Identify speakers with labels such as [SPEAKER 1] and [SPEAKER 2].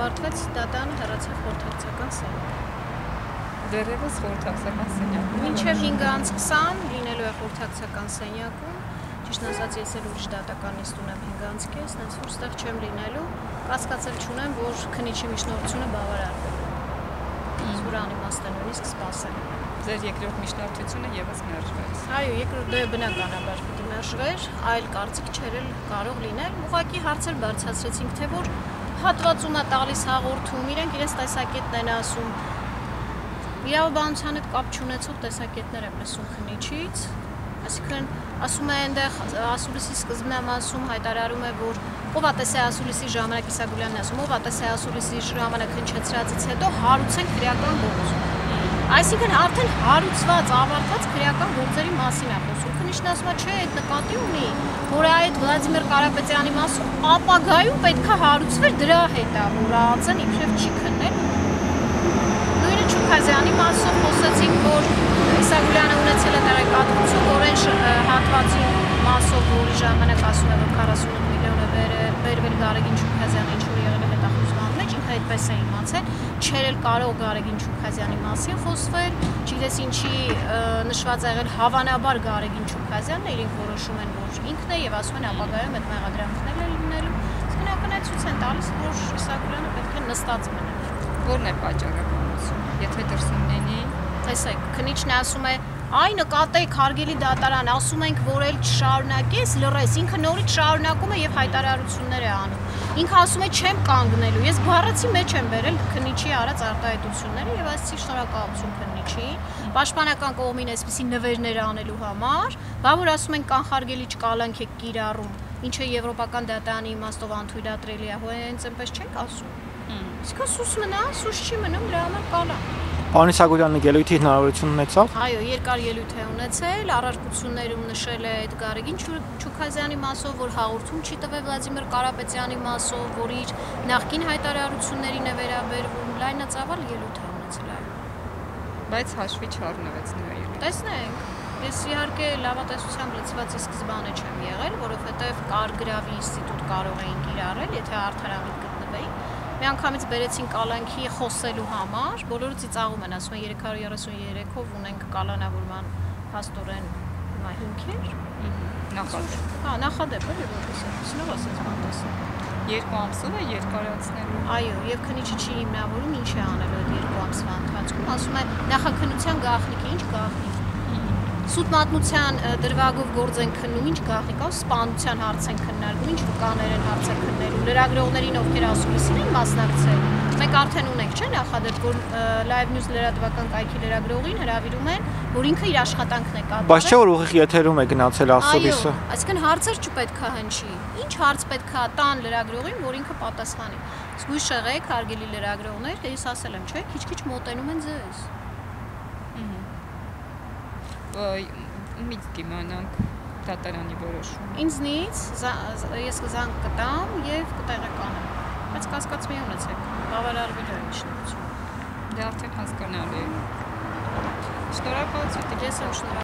[SPEAKER 1] ավարտվեց դատարանը հեռացավ խորհրդակցական սենյակ։
[SPEAKER 2] Դեռևս խորհրդակցական սենյակում։
[SPEAKER 1] Մինչև 5:20 լինելու է խորհրդակցական սենյակում, ճիշտ ասած ես էլ ուրիշ դատական նիստ ունեմ 5:30, հենց որ ստեղ չեմ լինելու, կասկածել չունեմ, որ քննիչի միջնորդությունը բավարարվել է։ Սուր անիմաստ է նույնիսկ սպասել։
[SPEAKER 2] Ձեր երկրորդ միջնորդությունը եւս մերժվեց։
[SPEAKER 1] Այո, երկրորդը բնականաբար պիտի մերժվեր, այլ կարծիք չէր կարող լինել։ Ուղղակի հարցեր բարձրացրեցինք, թե որ հատվածում է տալիս հաղորդում, իրենք իրենց տեսակետն են ասում։ Իրավաբանության հետ կապ չունեցող տեսակետներ եմ լսում քննիչից, այսինքն ասում է այնտեղ ասուլիսի սկզբն եմ ասում, հայտարարում է, որ ով է տեսել ասուլիսի ժամանակ Իսագուլյանն ասում, ով է տեսել ասուլիսի ժամանակ հնչեցրածից հետո հարուցենք քրեական գործ։ Այսինքն արդեն հարուցված, ավարտված քրեական գործերի մասին է խոսում։ Քննիչն ասում է, չէ, այդ նկատի ունի, որ այդ Վլադիմիր Կարապետյանի մասում ապագայում պետք է հարուցվեր դրա հետ, որ ԱԱԾ-ն իբրև չի քննել։ Նույնը Չուքազյանի մասով խոսեցինք, որ Իսագուլյանը ունեցել է տեղեկատվություն, որ այն հատվածի մասով, որի ժամանակ ասում է, որ 48 միլիոն է բերվել Գարեգին Չուքազյանի, ինչ որ եղել է հետախուզման մեջ, ինքը այդպես է իմացել, չէր էլ կարող Գարեգին Չուքազյանի մասին խոսվել, չգիտես ինչի նշված է եղել հավանաբար Գարեգին Չուքազյանն է, իրենք որոշում են, որ ինքն է եւ ասում են ապագայում այդ մեղադրանքն է լինելու, իսկ նրանք ցույց են տալիս, որ Իսագուլյանը պետք է նստած մնա։
[SPEAKER 2] Որն է պատճառը բանություն։ Եթե դրսում լինի,
[SPEAKER 1] տեսեք, քննիչն ասում է, այ նկատեք հարգելի դատարան, ասում ենք, որ էլ չշարունակես, լռես, ինքը նորից շարունակում է եւ հայտարարություններ է անում։ Ինքը ասում է, չեմ կանգնելու, ես բառացի մեջ եմ բերել քննիչի արած արտահայտությունները եւ այսի շնորհակալություն քննիչի, պաշտպանական կողմին այսպիսի նվերներ անելու համար, բա որ ասում են կանխարգելիչ կալանք եք կիրառում, ինչը եվրոպական դատարանի իմաստով անթույլատրելի է, հենց այնպես չենք ասում։ Իսկ սուս մնա, սուս չի մնում, դրա համար կալա։
[SPEAKER 3] Պարոն Իսագուլյանը ելույթի հնարավորություն ունեցավ։
[SPEAKER 1] Այո, երկար ելույթ է ունեցել, առարկություններում նշել է այդ Գարեգին Չուքազյանի մասով, որ հաղորդում չի տվել Վլադիմիր Կարապետյանի մասով, որ իր նախկին հայտարարություններին է վերաբերվում, լայնածավալ ելույթ է ունեցել, այո։
[SPEAKER 2] բայց հաշվի չառնվեց նրա ելույթը։
[SPEAKER 1] Տեսնենք, ես իհարկե լավատեսությամբ լցվածի սկզբանը չեմ եղել, որովհետև կարգրավի ինստիտուտ կարող էին կիրառել, եթե արդարամիտ գտնվեին։ Միանգամից բերեցին կալանքի խոսելու համար, բոլորը ծիծաղում են, ասում են 333-ով ունենք կալանավորման հաստորեն հիմքեր։
[SPEAKER 2] Նախադեպ։
[SPEAKER 1] Հա, նախադեպ է, որպես ասելով ասես բան տեսա։
[SPEAKER 2] 2 ամսով է երկարացնելու։
[SPEAKER 1] Այո, եւ քննիչը չի հիմնավորում ինչ է անելու այդ 2 ամսվա ընթացքում, ասում է նախաքննության գաղտնիքը, ինչ գաղտնիք։ Սուտ մատնության դրվագով գործ են քննում, ինչ գաղտնիք է, սպանության հարց են քննարկում, ինչ վկաներ են հարց են քննելու, լրագրողներին ովքեր ասուլիսին են մասնակցել։ Մենք արդեն ունենք, չէ՞, նախադեպ, որ Live News լրատվական կայքի լրագրողին հրավիրում են, որ ինքը իր աշխատանքն է կատարել։
[SPEAKER 3] Բայց չէ՞ որ ուղիղ եթերում է գնացել ասուլիսը։
[SPEAKER 1] Այո, այսինքն հարցեր չպետք է հնչի։ Ինչ հարց պետք է տան լրագրողին, որ ինքը պատասխանի։ Զգույշ եղեք, հարգելի լրագրողներ, ես ասել եմ, չէ՞, քիչ-քիչ մոտենում են ձեզ։
[SPEAKER 2] Ումից կիմանանք դատարանի որոշումը։
[SPEAKER 1] Ինձնից ես կզանգ կտամ եւ կտեղեկանեմ, բայց կասկածի ունեցեք, բավարարվել է միջնորդությունը։
[SPEAKER 2] Դա արդեն հասկանալի է։ Շնորհակալություն։
[SPEAKER 1] Ես եմ շնորհակալ։